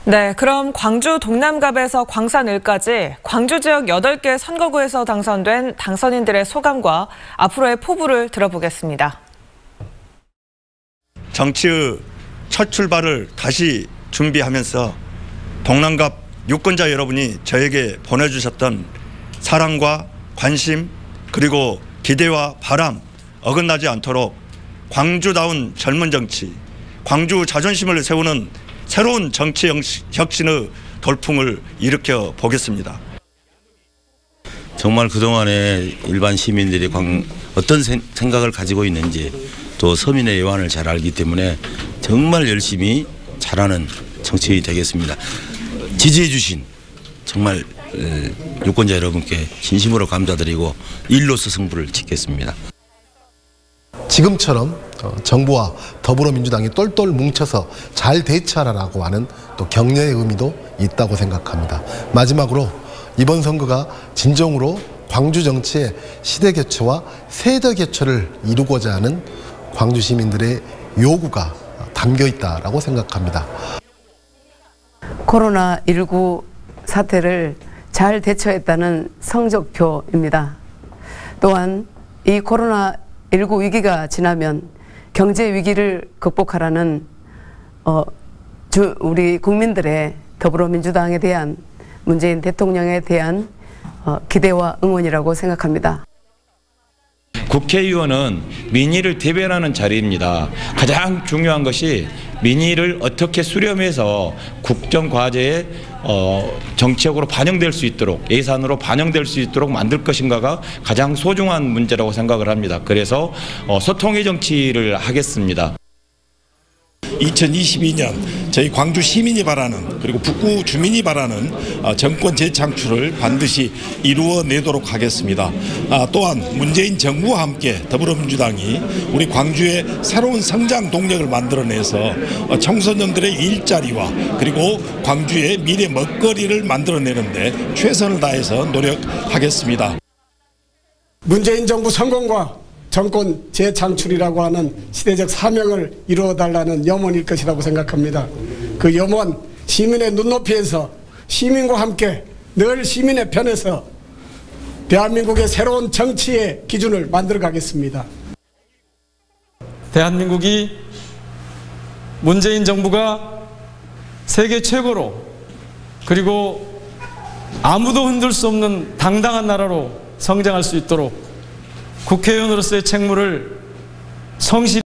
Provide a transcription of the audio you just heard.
네, 그럼 광주 동남갑에서 광산을까지 광주 지역 8개 선거구에서 당선된 당선인들의 소감과 앞으로의 포부를 들어보겠습니다. 정치의 첫 출발을 다시 준비하면서 동남갑 유권자 여러분이 저에게 보내주셨던 사랑과 관심 그리고 기대와 바람 어긋나지 않도록 광주다운 젊은 정치, 광주 자존심을 세우는 새로운 정치 혁신의 돌풍을 일으켜 보겠습니다. 정말 그동안에 일반 시민들이 어떤 생각을 가지고 있는지 또 서민의 예환을 잘 알기 때문에 정말 열심히 잘하는 정치인이 되겠습니다. 지지해 주신 정말 유권자 여러분께 진심으로 감사드리고 일로서 승부를 짓겠습니다. 지금처럼 정부와 더불어민주당이 똘똘 뭉쳐서 잘 대처하라고 하는 또 격려의 의미도 있다고 생각합니다. 마지막으로 이번 선거가 진정으로 광주 정치의 시대 교체와 세대 교체를 이루고자 하는 광주 시민들의 요구가 담겨 있다고 생각합니다. 코로나19 사태를 잘 대처했다는 성적표입니다. 또한 이 코로나19 위기가 지나면 경제 위기를 극복하라는 우리 국민들의 더불어민주당에 대한 문재인 대통령에 대한 기대와 응원이라고 생각합니다. 국회의원은 민의를 대변하는 자리입니다. 가장 중요한 것이 민의를 어떻게 수렴해서 국정과제에 정책으로 반영될 수 있도록 예산으로 반영될 수 있도록 만들 것인가가 가장 소중한 문제라고 생각을 합니다. 그래서 소통의 정치를 하겠습니다. 2022년 저희 광주 시민이 바라는 그리고 북구 주민이 바라는 정권 재창출을 반드시 이루어내도록 하겠습니다. 또한 문재인 정부와 함께 더불어민주당이 우리 광주의 새로운 성장 동력을 만들어내서 청소년들의 일자리와 그리고 광주의 미래 먹거리를 만들어내는 데 최선을 다해서 노력하겠습니다. 문재인 정부 성공과 정권 재창출이라고 하는 시대적 사명을 이루어달라는 염원일 것이라고 생각합니다. 그 염원 시민의 눈높이에서 시민과 함께 늘 시민의 편에서 대한민국의 새로운 정치의 기준을 만들어 가겠습니다. 대한민국이 문재인 정부가 세계 최고로 그리고 아무도 흔들 수 없는 당당한 나라로 성장할 수 있도록 국회의원으로서의 책무를 성실히